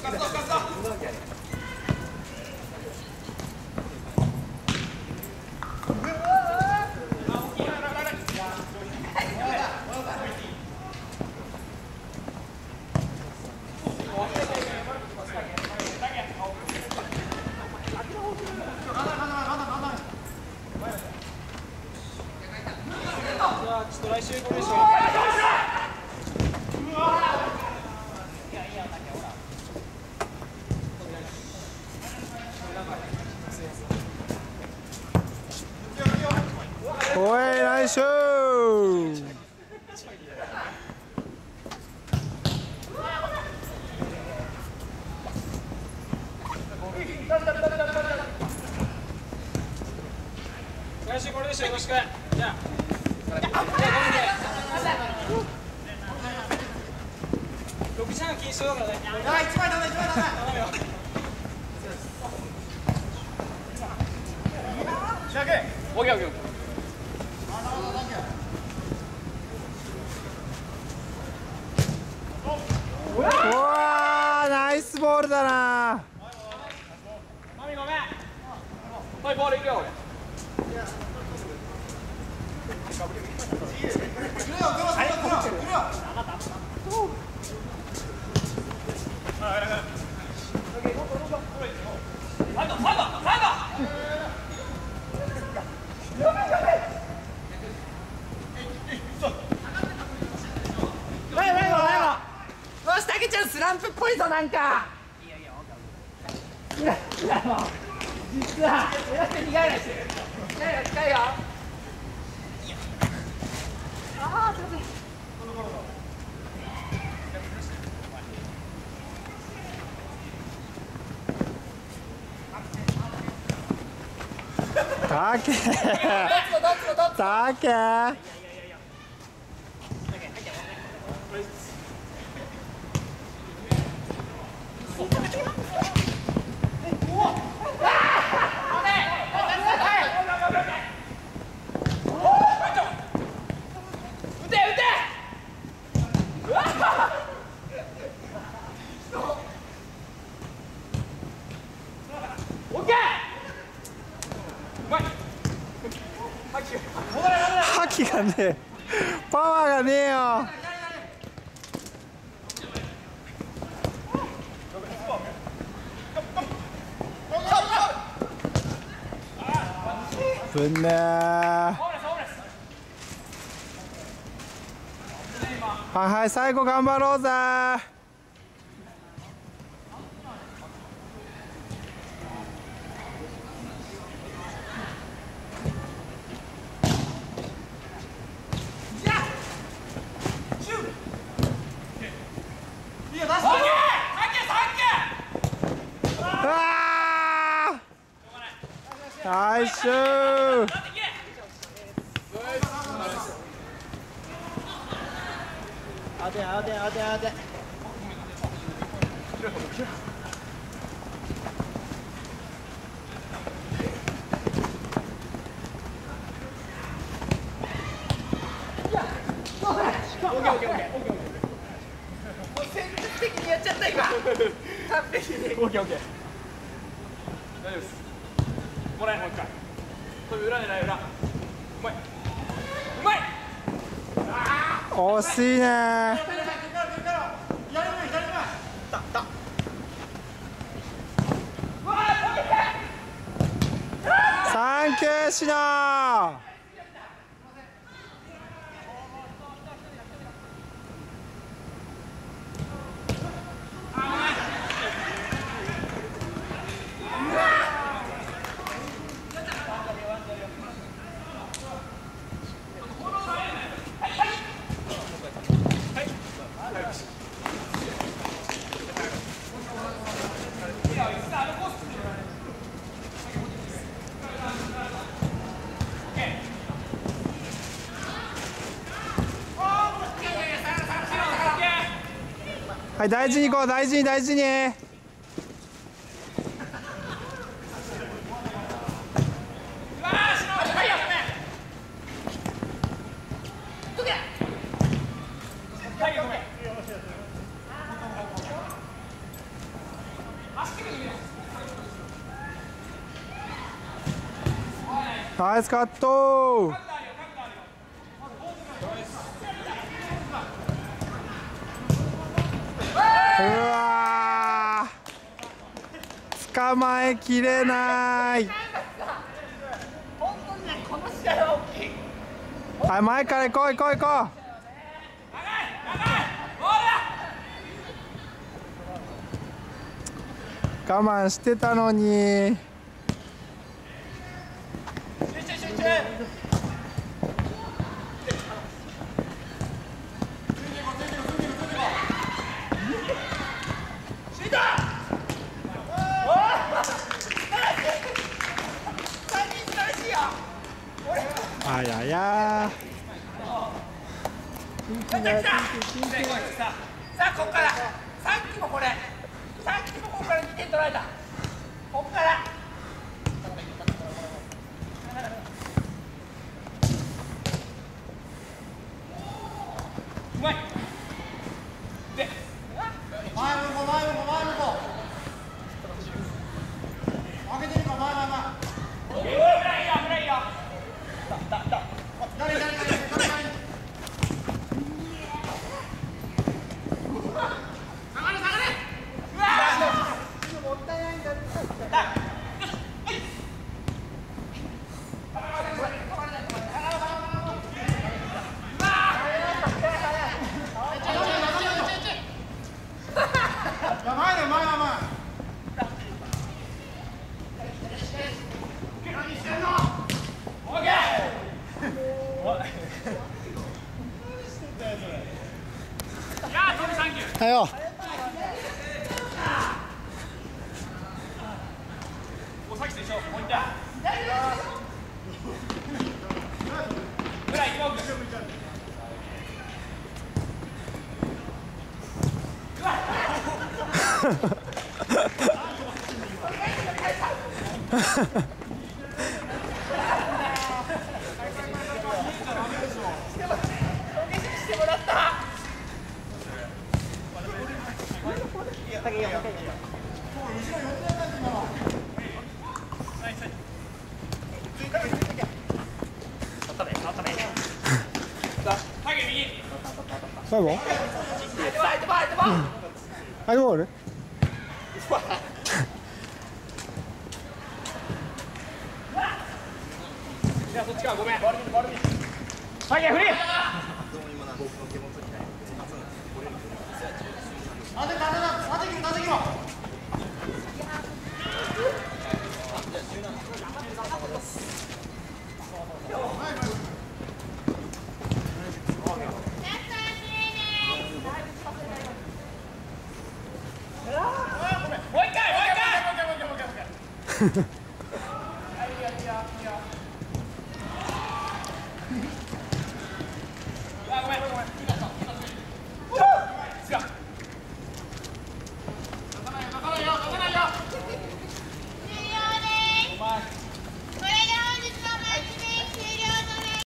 ちょっと来週これでしょ。 おい、来週。 来週これでしょ。よろしく。じゃあ。6時半禁止だからね。 一枚ダメ、一枚ダメ。仕上げ。 オッケーオッケー。 うわー、ナイスボールだな。 マミごめん。はい、ボールいくよ俺。 よし、たけちゃんスランプっぽいぞ、なんか。実はやって苦いらしい。近いよ。ああ、すいません。 たけたけ覇気がねえ、パワーがねえよ。ぶんねー。はいはい、最後頑張ろうぜー。ナイスシュー。 当て当て当て当て。戦術的にやっちゃった今。完璧に。 オッケーオッケー。大丈夫です。もらえ、もう一回。飛び裏狙い裏。うまい。うまい。 惜しいねー。サンキューシノー。はい、大事に行こう、大事に大事に。 ナイスカット。うわー、捕まえきれない。 本当にね、この試合は大きい。 はい、前から行こう行こう行こう。我慢してたのに。あややさあ、ここからさっきもこれ、さっきもここから2点取られた。ここからうまい。で前向こう前向こう前向こう。開けてるか前前前。危ないよ危ないよ。誰誰誰誰誰。 はよ。 おさきと一緒、ポインター。ぐらい、今奥。してもらった。 最後アイボール。 いや、そっちか、ごめん。フリー。もう一回。